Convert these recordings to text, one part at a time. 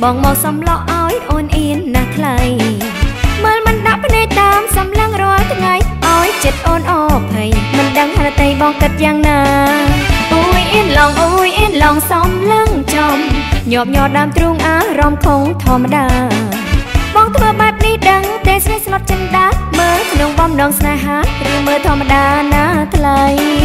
បងមកសំឡោឲ្យអូនអៀនណាស់ថ្លៃមើលមិនដាក់ភ្នែកតាមសំឡឹងរាល់ថ្ងៃឲ្យចិត្តអូនអភ័យមិនដឹងហេតុអីបងគិតយ៉ាងណាអូយអៀនឡងអូយអៀនឡងសំឡឹងចំញាប់ញ័រដើមទ្រូងអារម្មណ៍คงធម្មតាបងធ្វើបែបនេះដឹងតែស្រីស្លុតចិនដាមើលក្នុងបំណងស្នេហាឬមើលធម្មតាណាថ្លៃ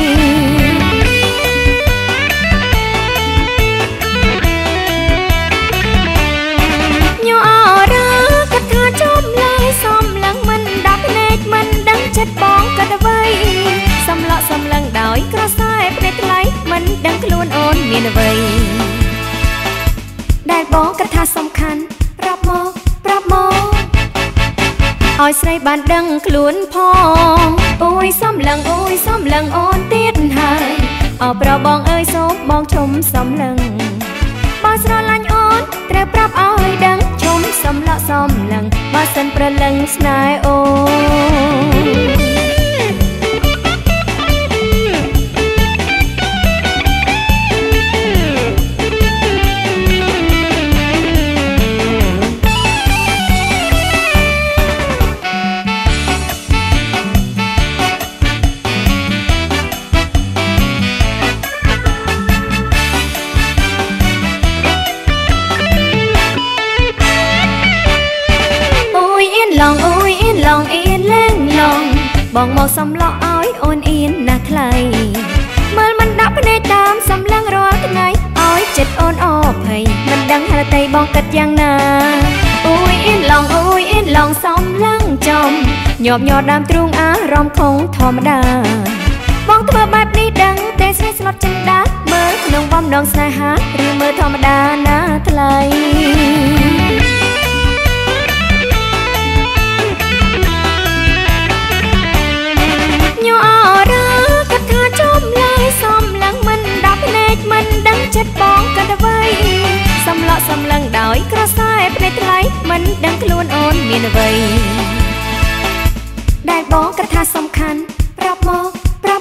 ញ័រអរគិតថាចំឡើយសំឡឹងមិនដាក់ភ្នែកមិនដឹងចិត្តបងគិតអ្វីសំឡក់សំឡឹងដោយក្រសែភ្នែកថ្លៃមិនដឹងខ្លួនអូនមានអ្វីដែលបងគិតថាសំខាន់ប្រាប់មកឲ្យស្រីបានដឹងខ្លួនផងអូយសំឡឹងអូនទៀតហើយអោប្របងអើយសូមបងជុំសំឡឹងបើស្រឡាញ់អូនត្រូវប្រាប់ឲ្យដឹងជុំសំឡក់សំឡឹងបើសិនប្រលឹងស្នេហ៍អូបងមកសំឡោឲ្យអូនអៀនណាស់ថ្លៃមើលមិនដាក់ភ្នែកតាមសំឡឹងរាល់ថ្ងៃឲ្យចិត្តអូនអភ័យមិនដឹងហេតុអីបងគិតយ៉ាងណាអូយអៀនឡងសំឡឹងចំញាប់ញ័រដើមទ្រូងអារម្មណ៍คงធម្មតាបងធ្វើបែបនេះដឹងតែស្រីស្លុតចិនដាមើលក្នុងបំណងស្នេហាឬមើលធម្មតាណាថ្លៃចិត្តបងគិតអ្វីសំឡក់សំឡឹងដោយក្រសែភ្នែកថ្លៃមិនដឹងខ្លួនអូនមានអ្វីដែលបងគិតថាសំខាន់ប្រាប់មក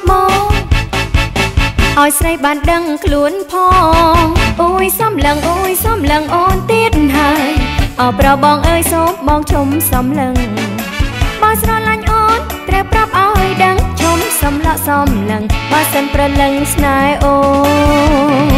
ឲ្យស្រីបានដឹងខ្លួនផងអូយសំឡឹងអូនទៀតហើយអោប្របងអើយសូមបងជុំសំឡឹងបើស្រឡាញ់អូនត្រូវប្រាប់ឲ្យដឹងជុំសំឡក់សំឡឹងបើសិនប្រលឹងស្នេហ៍អូ